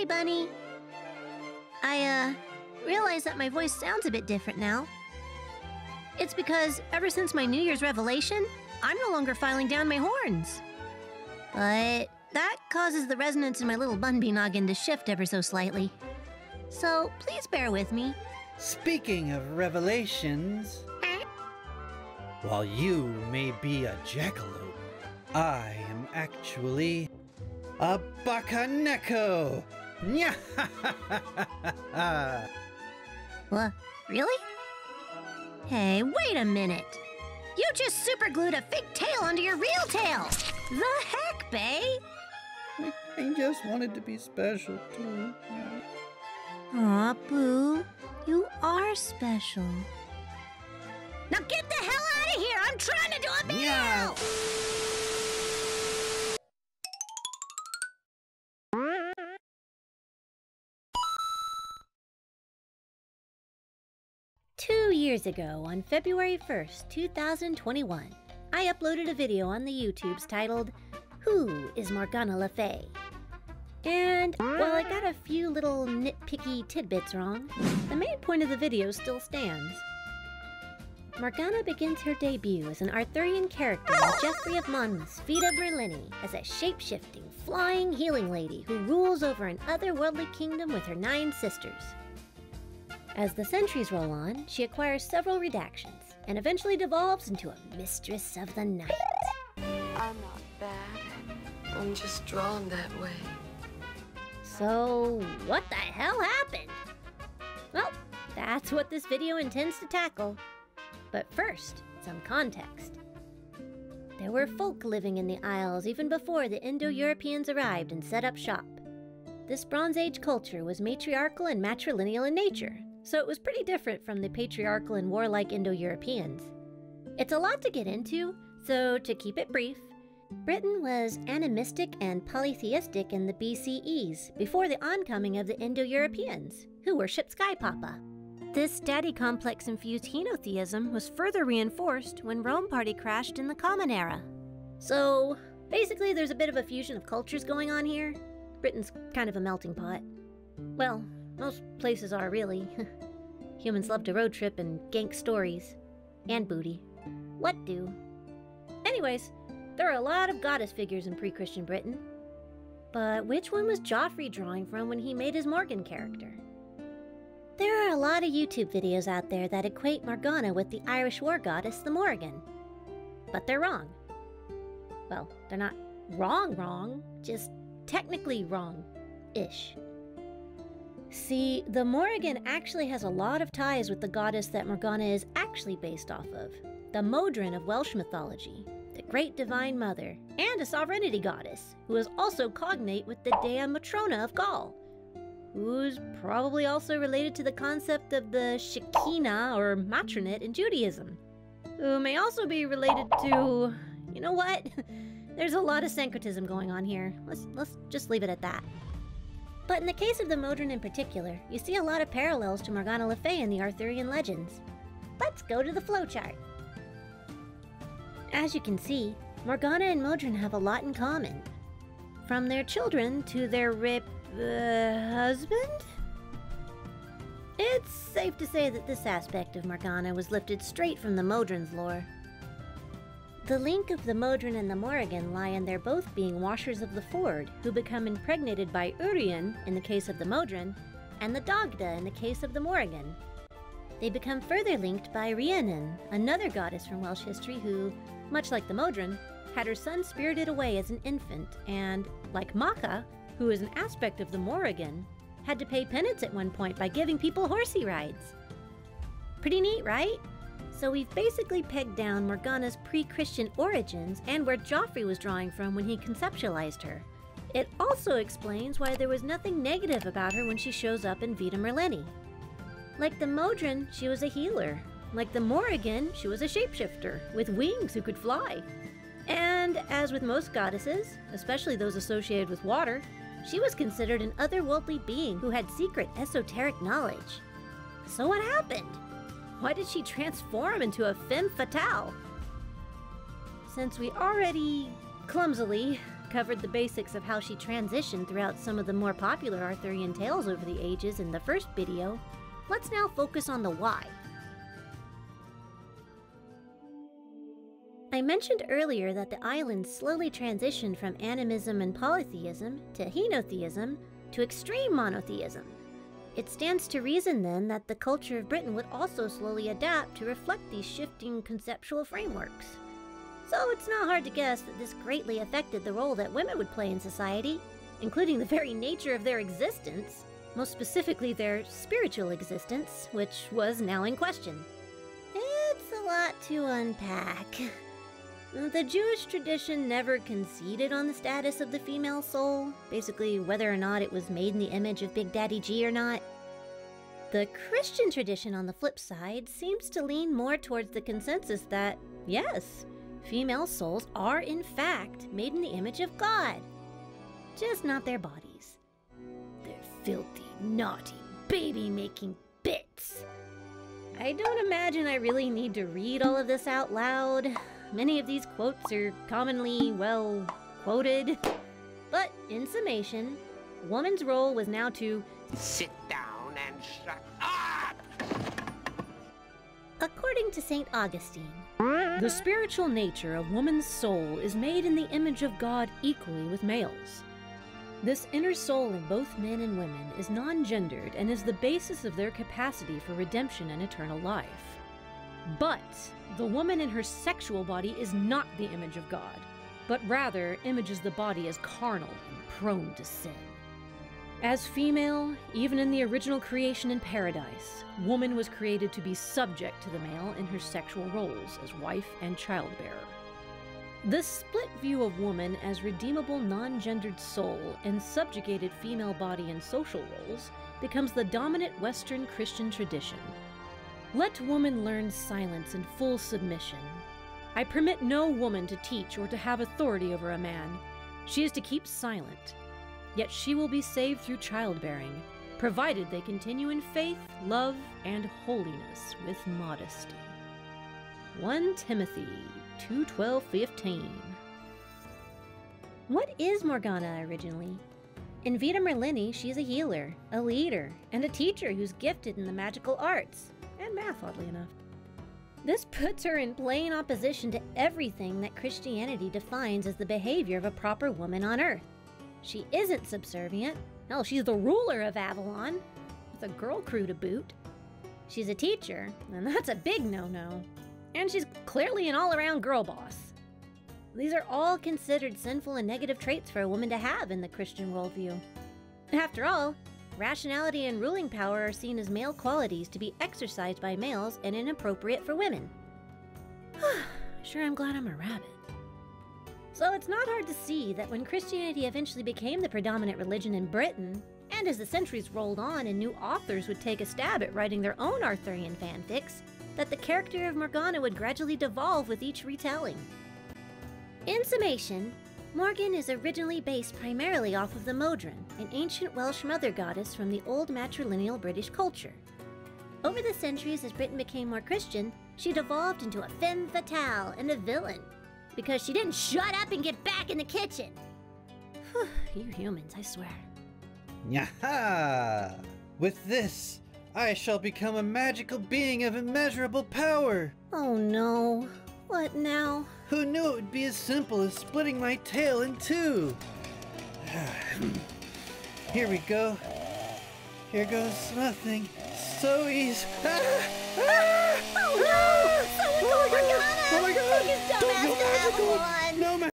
Hey, Bunny. I realize that my voice sounds a bit different now. It's because ever since my New Year's revelation, I'm no longer filing down my horns. But that causes the resonance in my little Bunby noggin to shift ever so slightly. So please bear with me. Speaking of revelations, while you may be a jackalope, I am actually a bakaneko! What? Really? Hey, wait a minute! You just superglued a fake tail onto your real tail! The heck, Bay? I just wanted to be special, too. Aw, Boo. You are special. Now get the hell out of here! I'm trying to do a video! Yeah. 2 years ago, on February 1st, 2021, I uploaded a video on the YouTubes titled, Who is Morgana Le Fay? And while I got a few little nitpicky tidbits wrong, the main point of the video still stands. Morgana begins her debut as an Arthurian character in Geoffrey of Monmouth's Feet of Merlini as a shape-shifting, flying healing lady who rules over an otherworldly kingdom with her 9 sisters. As the centuries roll on, she acquires several redactions and eventually devolves into a mistress of the night. I'm not bad. I'm just drawn that way. So, what the hell happened? Well, that's what this video intends to tackle. But first, some context. There were folk living in the Isles even before the Indo-Europeans arrived and set up shop. This Bronze Age culture was matriarchal and matrilineal in nature, so it was pretty different from the patriarchal and warlike Indo-Europeans. It's a lot to get into, so to keep it brief, Britain was animistic and polytheistic in the BCEs before the oncoming of the Indo-Europeans, who worshipped Sky Papa. This daddy complex-infused henotheism was further reinforced when Rome party crashed in the Common Era. So, basically there's a bit of a fusion of cultures going on here. Britain's kind of a melting pot. Well, most places are really. Humans love to road trip and gank stories. And booty. What do? Anyways, there are a lot of goddess figures in pre-Christian Britain. But which one was Joffrey drawing from when he made his Morgan character? There are a lot of YouTube videos out there that equate Morgana with the Irish war goddess, the Morrigan. But they're wrong. Well, they're not wrong, just technically wrong-ish. See, the Morrigan actually has a lot of ties with the goddess that Morgana is actually based off of, the Modron of Welsh mythology, the Great Divine Mother, and a sovereignty goddess, who is also cognate with the Dea Matrona of Gaul, who's probably also related to the concept of the Shekinah or matronate in Judaism, who may also be related to, you know what? There's a lot of syncretism going on here. Let's just leave it at that. But in the case of the Modron in particular, you see a lot of parallels to Morgana Le Fay in the Arthurian legends. Let's go to the flowchart. As you can see, Morgana and Modron have a lot in common. From their children to their husband? It's safe to say that this aspect of Morgana was lifted straight from the Modron's lore. The link of the Modron and the Morrigan lie in their both being washers of the Ford, who become impregnated by Urien in the case of the Modron, and the Dagda in the case of the Morrigan. They become further linked by Rhiannon, another goddess from Welsh history who, much like the Modron, had her son spirited away as an infant and, like Macha, who is an aspect of the Morrigan, had to pay penance at one point by giving people horsey rides. Pretty neat, right? So we've basically pegged down Morgana's pre-Christian origins and where Joffrey was drawing from when he conceptualized her. It also explains why there was nothing negative about her when she shows up in Vita Merlini. Like the Modron, she was a healer. Like the Morrigan, she was a shapeshifter with wings who could fly. And as with most goddesses, especially those associated with water, she was considered an otherworldly being who had secret esoteric knowledge. So what happened? Why did she transform into a femme fatale? Since we already clumsily covered the basics of how she transitioned throughout some of the more popular Arthurian tales over the ages in the first video, let's now focus on the why. I mentioned earlier that the island slowly transitioned from animism and polytheism to henotheism to extreme monotheism. It stands to reason then that the culture of Britain would also slowly adapt to reflect these shifting conceptual frameworks. So it's not hard to guess that this greatly affected the role that women would play in society, including the very nature of their existence, most specifically their spiritual existence, which was now in question. It's a lot to unpack. The Jewish tradition never conceded on the status of the female soul, basically whether or not it was made in the image of Big Daddy G or not. The Christian tradition, on the flip side, seems to lean more towards the consensus that, yes, female souls are in fact made in the image of God, just not their bodies. They're filthy, naughty, baby-making bits. I don't imagine I really need to read all of this out loud. Many of these quotes are commonly, well, quoted. But in summation, woman's role was now to sit down and shut up! According to St. Augustine, the spiritual nature of woman's soul is made in the image of God equally with males. This inner soul in both men and women is non-gendered and is the basis of their capacity for redemption and eternal life. But the woman in her sexual body is not the image of God, but rather images the body as carnal and prone to sin. As female, even in the original creation in paradise, woman was created to be subject to the male in her sexual roles as wife and childbearer. This split view of woman as redeemable non-gendered soul and subjugated female body in social roles becomes the dominant Western Christian tradition. Let woman learn silence and full submission. I permit no woman to teach or to have authority over a man. She is to keep silent. Yet she will be saved through childbearing, provided they continue in faith, love, and holiness with modesty. 1 Timothy 2:12-15. what is Morgana originally? In Vita Merlini, she's a healer, a leader, and a teacher who's gifted in the magical arts, and math, oddly enough. This puts her in plain opposition to everything that Christianity defines as the behavior of a proper woman on Earth. She isn't subservient. Hell, she's the ruler of Avalon, with a girl crew to boot. She's a teacher, and that's a big no-no. And she's clearly an all-around girl boss. These are all considered sinful and negative traits for a woman to have in the Christian worldview. After all, rationality and ruling power are seen as male qualities to be exercised by males and inappropriate for women. Sure, I'm glad I'm a rabbit. So it's not hard to see that when Christianity eventually became the predominant religion in Britain, and as the centuries rolled on and new authors would take a stab at writing their own Arthurian fanfics, that the character of Morgana would gradually devolve with each retelling. In summation, Morgan is originally based primarily off of the Modron, an ancient Welsh mother goddess from the old matrilineal British culture. Over the centuries, as Britain became more Christian, she devolved into a femme fatale and a villain, because she didn't shut up and get back in the kitchen. You humans, I swear. Yaha! With this, I shall become a magical being of immeasurable power! Oh no. What now? Who knew it would be as simple as splitting my tail in two? Here we go. Here goes nothing. So easy. Oh no! Someone call Morgana! Oh my god! Take his dumb Don't ass go to magical! Avalon! No,